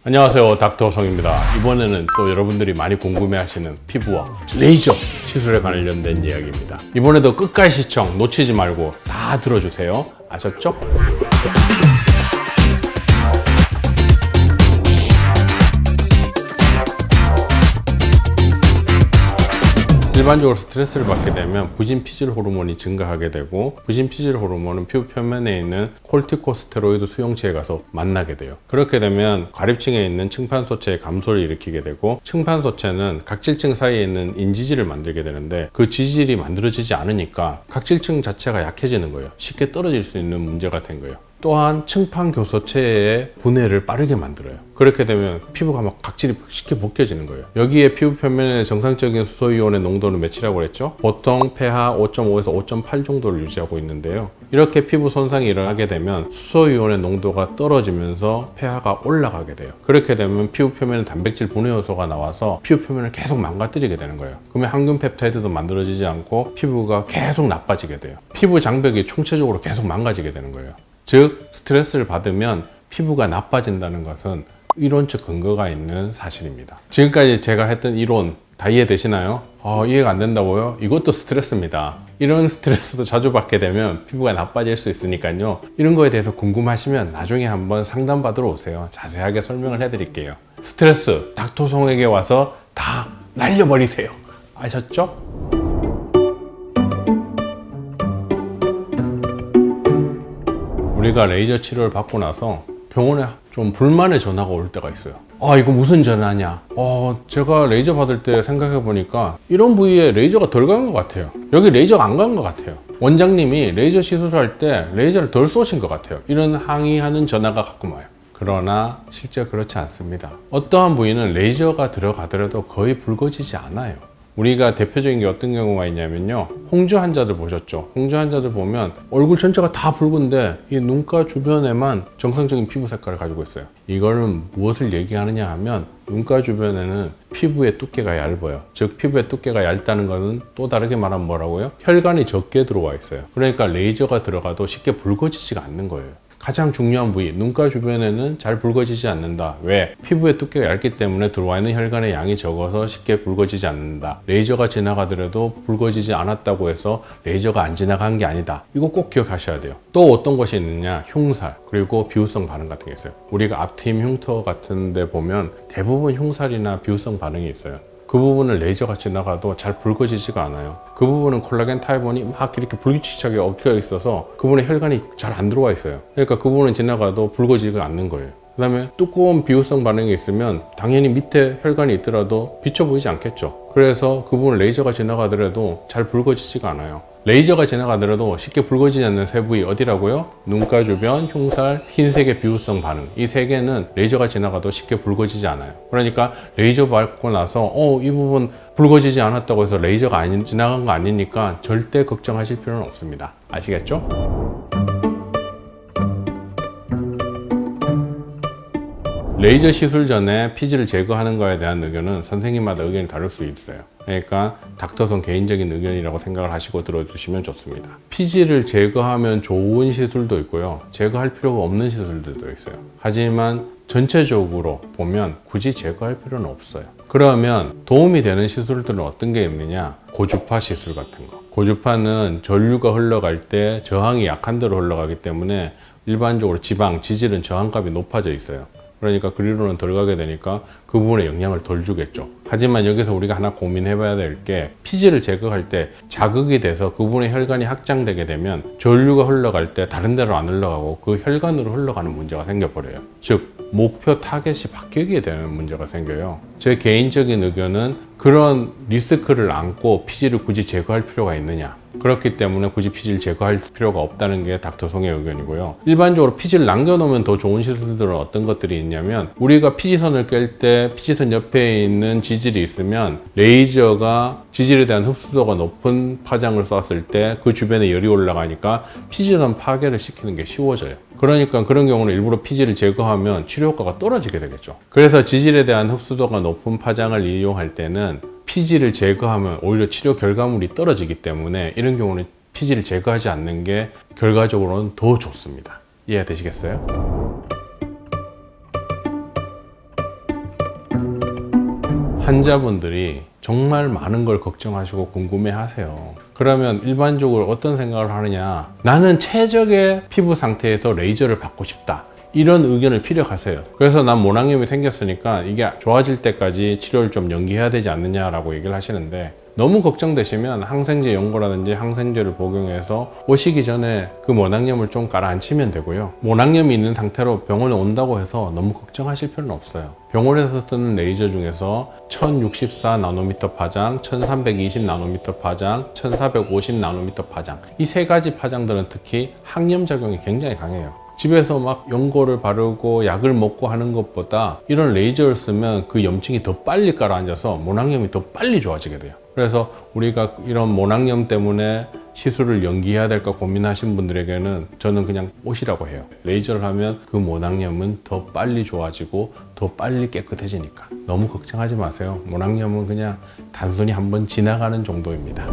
안녕하세요, 닥터성입니다. 이번에는 또 여러분들이 많이 궁금해하시는 피부와 레이저 시술에 관련된 이야기입니다. 이번에도 끝까지 시청 놓치지 말고 다 들어주세요. 아셨죠? 일반적으로 스트레스를 받게 되면 부진 피질 호르몬이 증가하게 되고, 부진 피질 호르몬은 피부 표면에 있는 콜티코스테로이드 수용체에 가서 만나게 돼요. 그렇게 되면 과립층에 있는 층판소체의 감소를 일으키게 되고, 층판소체는 각질층 사이에 있는 인지질을 만들게 되는데, 그 지질이 만들어지지 않으니까 각질층 자체가 약해지는 거예요. 쉽게 떨어질 수 있는 문제가 된 거예요. 또한 층판 교소체의 분해를 빠르게 만들어요. 그렇게 되면 피부가 막 각질이 쉽게 벗겨지는 거예요. 여기에 피부 표면의 정상적인 수소이온의 농도는 몇이라고 그랬죠? 보통 pH 5.5에서 5.8 정도를 유지하고 있는데요. 이렇게 피부 손상이 일어나게 되면 수소이온의 농도가 떨어지면서 pH가 올라가게 돼요. 그렇게 되면 피부 표면에 단백질 분해 요소가 나와서 피부 표면을 계속 망가뜨리게 되는 거예요. 그러면 항균 펩타이드도 만들어지지 않고 피부가 계속 나빠지게 돼요. 피부 장벽이 총체적으로 계속 망가지게 되는 거예요. 즉, 스트레스를 받으면 피부가 나빠진다는 것은 이론적 근거가 있는 사실입니다. 지금까지 제가 했던 이론 다 이해되시나요? 이해가 안 된다고요? 이것도 스트레스입니다. 이런 스트레스도 자주 받게 되면 피부가 나빠질 수 있으니까요. 이런 거에 대해서 궁금하시면 나중에 한번 상담 받으러 오세요. 자세하게 설명을 해드릴게요. 스트레스, 닥터송에게 와서 다 날려버리세요. 아셨죠? 우리가 레이저 치료를 받고 나서 병원에 좀 불만의 전화가 올 때가 있어요. 이거 무슨 전화냐? 제가 레이저 받을 때 생각해 보니까 이런 부위에 레이저가 덜 간 것 같아요. 여기 레이저가 안 간 것 같아요. 원장님이 레이저 시술할 때 레이저를 덜 쏘신 것 같아요. 이런 항의하는 전화가 가끔 와요. 그러나 실제 그렇지 않습니다. 어떠한 부위는 레이저가 들어가더라도 거의 붉어지지 않아요. 우리가 대표적인 게 어떤 경우가 있냐면요, 홍조 환자들 보셨죠? 홍조 환자들 보면 얼굴 전체가 다 붉은데 이 눈가 주변에만 정상적인 피부 색깔을 가지고 있어요. 이거는 무엇을 얘기하느냐 하면, 눈가 주변에는 피부의 두께가 얇아요. 즉, 피부의 두께가 얇다는 것은 또 다르게 말하면 뭐라고요? 혈관이 적게 들어와 있어요. 그러니까 레이저가 들어가도 쉽게 붉어지지가 않는 거예요. 가장 중요한 부위, 눈가 주변에는 잘 붉어지지 않는다. 왜? 피부의 두께가 얇기 때문에 들어와 있는 혈관의 양이 적어서 쉽게 붉어지지 않는다. 레이저가 지나가더라도 붉어지지 않았다고 해서 레이저가 안 지나간 게 아니다. 이거 꼭 기억하셔야 돼요. 또 어떤 것이 있느냐? 흉살, 그리고 비후성 반응 같은 게 있어요. 우리가 앞트임 흉터 같은 데 보면 대부분 흉살이나 비후성 반응이 있어요. 그 부분을 레이저가 지나가도 잘 붉어지지가 않아요. 그 부분은 콜라겐 타입원이 막 이렇게 불규칙하게 엉켜 있어서 그 부분에 혈관이 잘 안 들어와 있어요. 그러니까 그 부분은 지나가도 붉어지지가 않는 거예요. 그 다음에 두꺼운 비후성 반응이 있으면 당연히 밑에 혈관이 있더라도 비쳐 보이지 않겠죠. 그래서 그 부분을 레이저가 지나가더라도 잘 붉어지지가 않아요. 레이저가 지나가더라도 쉽게 붉어지지 않는 세 부위 어디라고요? 눈가 주변, 흉살, 흰색의 비후성 반응. 이 세 개는 레이저가 지나가도 쉽게 붉어지지 않아요. 그러니까 레이저 받고 나서 이 부분 붉어지지 않았다고 해서 레이저가 지나간 거 아니니까 절대 걱정하실 필요는 없습니다. 아시겠죠? 레이저 시술 전에 피지를 제거하는 거에 대한 의견은 선생님마다 의견이 다를 수 있어요. 그러니까 닥터성 개인적인 의견이라고 생각을 하시고 들어주시면 좋습니다. 피지를 제거하면 좋은 시술도 있고요, 제거할 필요가 없는 시술들도 있어요. 하지만 전체적으로 보면 굳이 제거할 필요는 없어요. 그러면 도움이 되는 시술들은 어떤 게 있느냐? 고주파 시술 같은 거. 고주파는 전류가 흘러갈 때 저항이 약한 데로 흘러가기 때문에 일반적으로 지방, 지질은 저항값이 높아져 있어요. 그러니까 그리로는 덜 가게 되니까 그 부분에 영향을 덜 주겠죠. 하지만 여기서 우리가 하나 고민해 봐야 될 게, 피지를 제거할 때 자극이 돼서 그 부분에 혈관이 확장되게 되면 전류가 흘러갈 때 다른 데로 안 흘러가고 그 혈관으로 흘러가는 문제가 생겨버려요. 즉, 목표 타겟이 바뀌게 되는 문제가 생겨요. 제 개인적인 의견은 그런 리스크를 안고 피지를 굳이 제거할 필요가 있느냐? 그렇기 때문에 굳이 피지를 제거할 필요가 없다는 게 닥터송의 의견이고요. 일반적으로 피지를 남겨놓으면 더 좋은 시술들은 어떤 것들이 있냐면, 우리가 피지선을 깰 때 피지선 옆에 있는 지질이 있으면 레이저가 지질에 대한 흡수도가 높은 파장을 쐈을 때 그 주변에 열이 올라가니까 피지선 파괴를 시키는 게 쉬워져요. 그러니까 그런 경우는 일부러 피지를 제거하면 치료 효과가 떨어지게 되겠죠. 그래서 지질에 대한 흡수도가 높은 파장을 이용할 때는 피지를 제거하면 오히려 치료 결과물이 떨어지기 때문에 이런 경우는 피지를 제거하지 않는 게 결과적으로는 더 좋습니다. 이해되시겠어요? 환자분들이 정말 많은 걸 걱정하시고 궁금해 하세요. 그러면 일반적으로 어떤 생각을 하느냐, 나는 최적의 피부 상태에서 레이저를 받고 싶다, 이런 의견을 피력하세요. 그래서 난 모낭염이 생겼으니까 이게 좋아질 때까지 치료를 좀 연기해야 되지 않느냐라고 얘기를 하시는데, 너무 걱정되시면 항생제 연고라든지 항생제를 복용해서 오시기 전에 그 모낭염을 좀 가라앉히면 되고요. 모낭염이 있는 상태로 병원에 온다고 해서 너무 걱정하실 필요는 없어요. 병원에서 쓰는 레이저 중에서 1064나노미터 파장, 1320나노미터 파장, 1450나노미터 파장, 이 세 가지 파장들은 특히 항염 작용이 굉장히 강해요. 집에서 막 연고를 바르고 약을 먹고 하는 것보다 이런 레이저를 쓰면 그 염증이 더 빨리 가라앉아서 모낭염이 더 빨리 좋아지게 돼요. 그래서 우리가 이런 모낭염 때문에 시술을 연기해야 될까 고민하신 분들에게는 저는 그냥 오시라고 해요. 레이저를 하면 그 모낭염은 더 빨리 좋아지고 더 빨리 깨끗해지니까 너무 걱정하지 마세요. 모낭염은 그냥 단순히 한번 지나가는 정도입니다.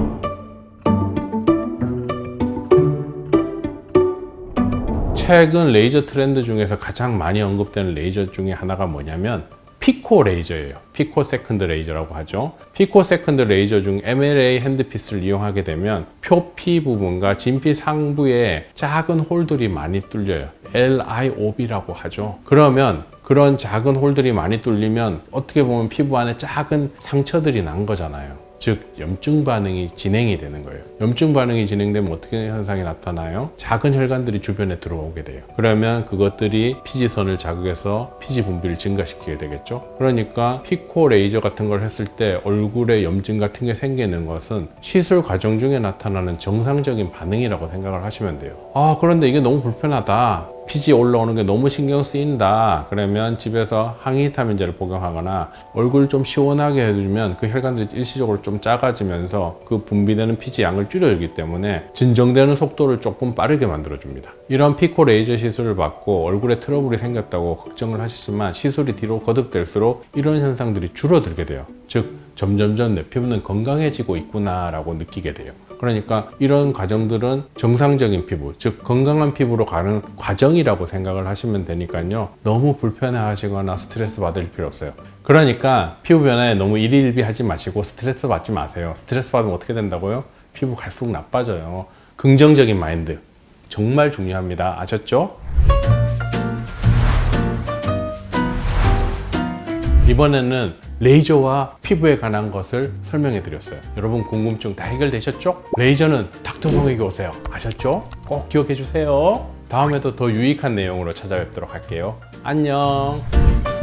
최근 레이저 트렌드 중에서 가장 많이 언급되는 레이저 중에 하나가 뭐냐면 피코 레이저예요. 피코 세컨드 레이저라고 하죠. 피코 세컨드 레이저 중 MLA 핸드피스를 이용하게 되면 표피 부분과 진피 상부에 작은 홀들이 많이 뚫려요. LIOB라고 하죠. 그러면 그런 작은 홀들이 많이 뚫리면 어떻게 보면 피부 안에 작은 상처들이 난 거잖아요. 즉 염증 반응이 진행이 되는 거예요. 염증 반응이 진행되면 어떻게 현상이 나타나요? 작은 혈관들이 주변에 들어오게 돼요. 그러면 그것들이 피지선을 자극해서 피지 분비를 증가시키게 되겠죠. 그러니까 피코 레이저 같은 걸 했을 때 얼굴에 염증 같은 게 생기는 것은 시술 과정 중에 나타나는 정상적인 반응이라고 생각을 하시면 돼요. 그런데 이게 너무 불편하다, 피지 올라오는 게 너무 신경 쓰인다, 그러면 집에서 항히스타민제를 복용하거나 얼굴 좀 시원하게 해주면 그 혈관들이 일시적으로 좀 작아지면서 그 분비되는 피지 양을 줄여주기 때문에 진정되는 속도를 조금 빠르게 만들어줍니다. 이런 피코 레이저 시술을 받고 얼굴에 트러블이 생겼다고 걱정을 하시지만 시술이 뒤로 거듭될수록 이런 현상들이 줄어들게 돼요. 즉 점점점 내 피부는 건강해지고 있구나 라고 느끼게 돼요. 그러니까 이런 과정들은 정상적인 피부, 즉 건강한 피부로 가는 과정이라고 생각을 하시면 되니까요, 너무 불편해 하시거나 스트레스 받을 필요 없어요. 그러니까 피부 변화에 너무 일희일비하지 마시고 스트레스 받지 마세요. 스트레스 받으면 어떻게 된다고요? 피부 갈수록 나빠져요. 긍정적인 마인드 정말 중요합니다. 아셨죠? 이번에는 레이저와 피부에 관한 것을 설명해 드렸어요. 여러분 궁금증 다 해결되셨죠? 레이저는 닥터성에게 오세요. 아셨죠? 꼭 기억해 주세요. 다음에도 더 유익한 내용으로 찾아뵙도록 할게요. 안녕.